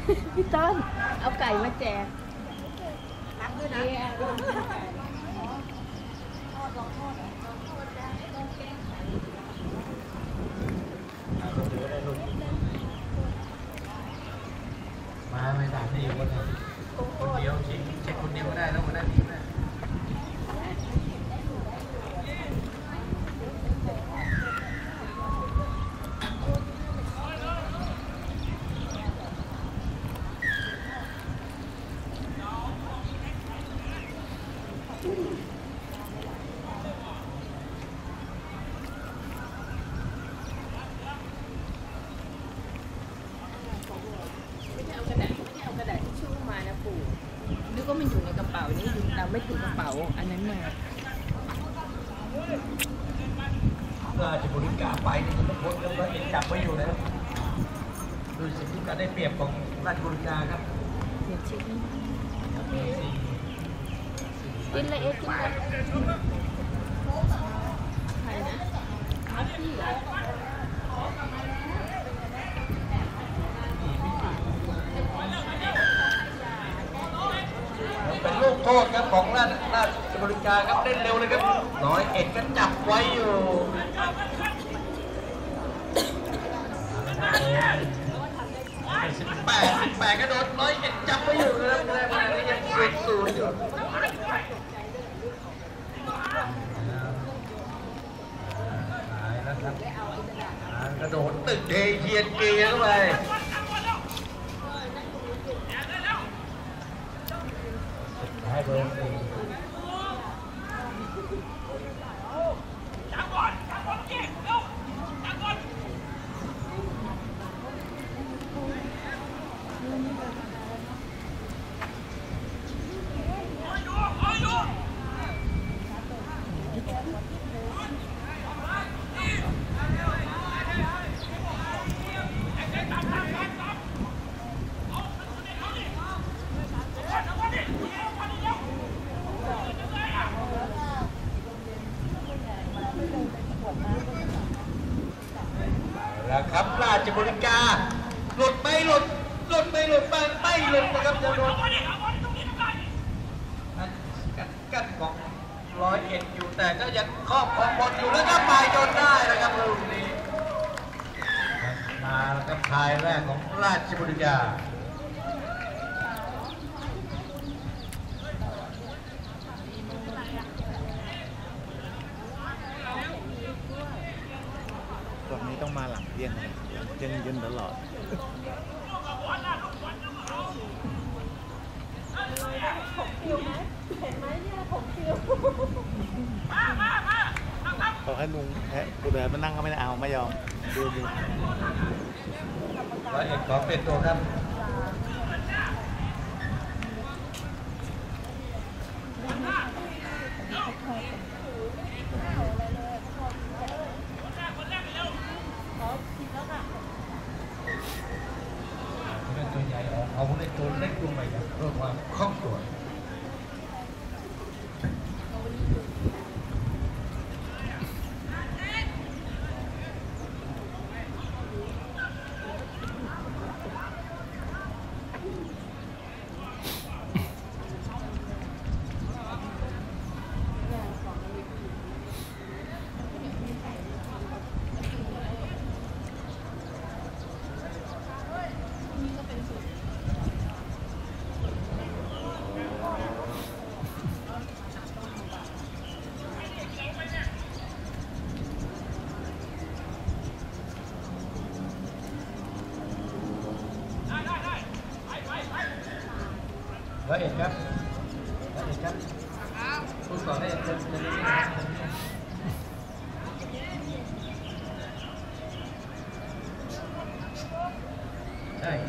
พี่ต้นเอาไก่มาแจกรักด้วยนะมาไม่ได้นี่คนเดียวเช็คคนเดียวก็ได้แล้วก็ได้ดีนะนึกว่ามันอยู่ในกระเป๋านี่เราไม่ถือกระเป๋าอันนั้นมาราชบุรีกาไปนี่ทุกคนก็เห็นจับไว้อยู่แล้วดูสิที่การได้เปรียบของราชบุรีกาครับเดี๋ยวเช็คกินเลยเอ็กกินเลยใครนะอาพี่เหรอเป็นลูกโทษครับของราชบุรีกาครับเล่นเร็วเลยครับ101ก็จับไว้อยู่18ก็โดน101จับไว้อยู่นะครับได้มาแล้วยัง0-0อยู่กระโดดตึกเทียนเกียร์เข้าไปให้เบอร์4แล้วครับราชบุรีกาหลุดไม่หลุดไม่หลุดนะครับจะโดนกัดของ101อยู่แต่ก็ยังครอบครองบอลอยู่แล้วก็ไปจนได้นะครับลูกนี้มาแล้วครับทายแรกของราชบุรีกาตอนนี้ต้องมาหลังเที่ยงยืนตลอดขอให้ลุงแพะกูเดินมานั่งก็ไม่ได้เอาไม่ยอมดู 101ขอเป็นตัวครับตัวใหญ่เอาผู้เล่นตัวเล็กลงไปเพื่อความคล่องตัว101ครับ101ครับพูดก่อนได้จะใช่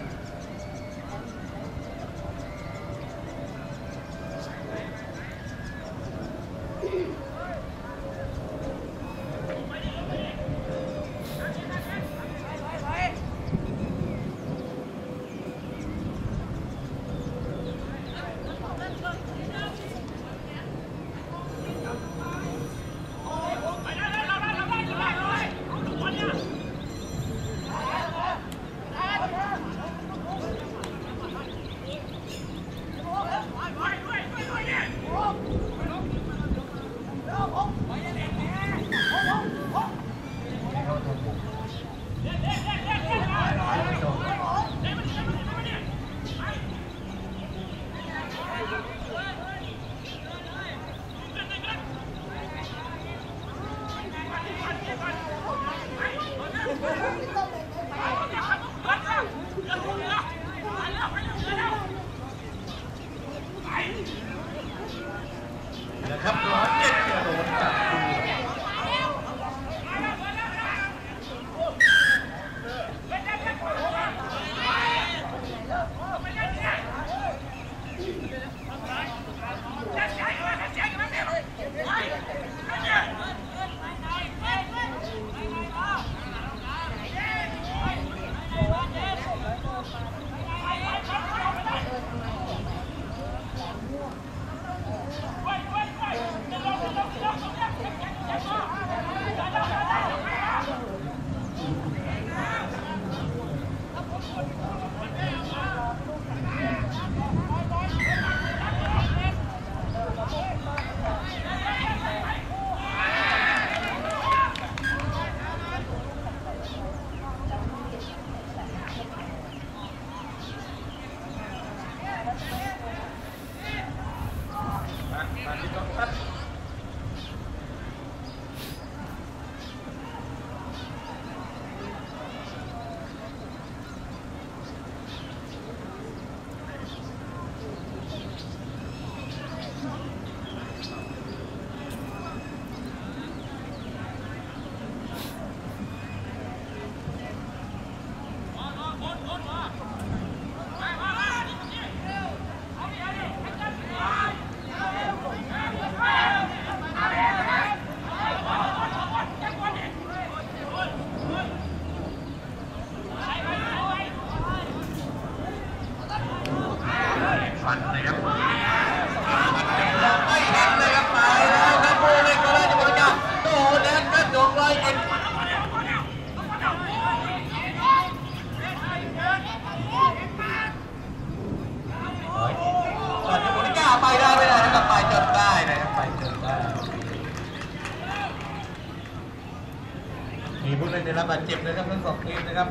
ผู้เล่นได้รับบาดเจ็บนะครับทั้งสองทีมนะครับ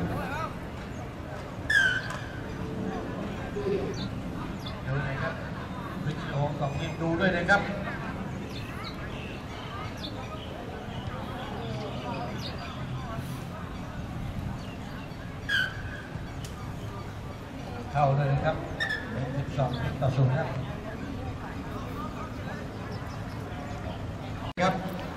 ดูนะครับวิดีโอสองทีมดูด้วยนะครับเข้าเลยครับ12-0ครับครับ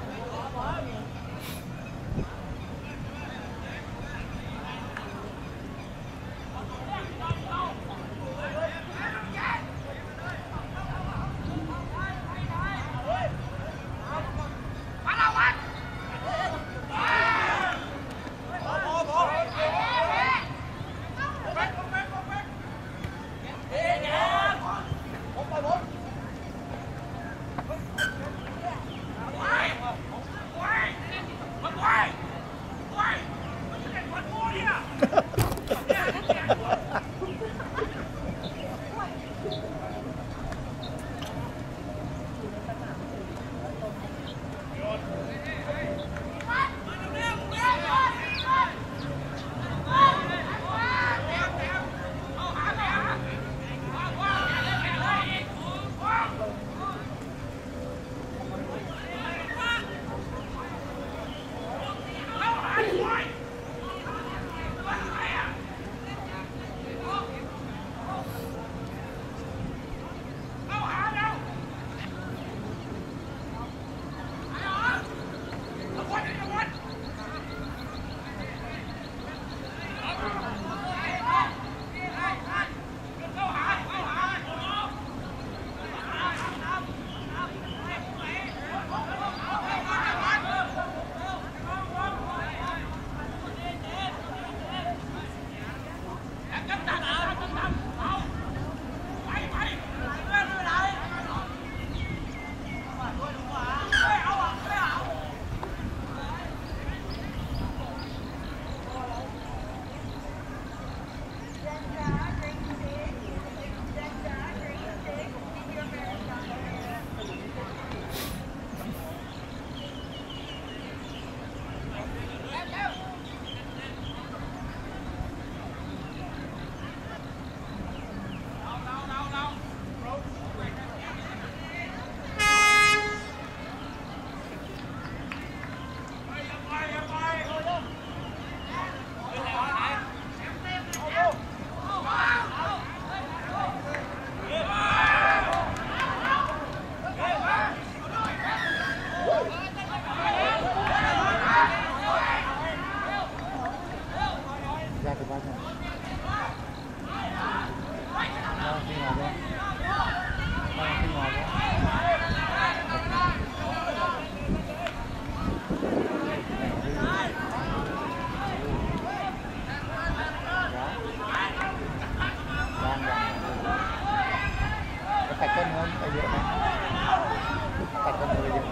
ตัดต้นเนื้อไปเยอะไหมตัดต้นเนื้อเยอะ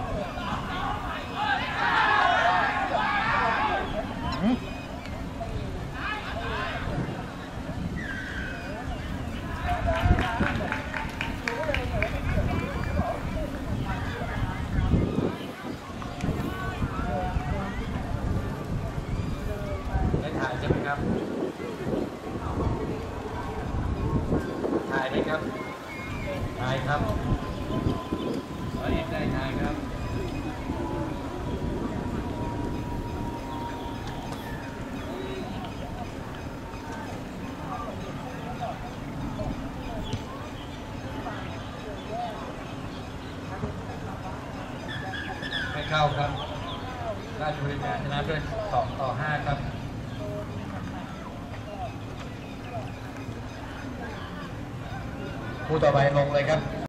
ได้ถ่ายใช่ไหมครับถ่ายไหมครับถ่ายครับได้ถ่ายครับไม่เข้าครับราชบุรีชนะด้วย2-5ครับผู้ต่อไปลงเลยครับ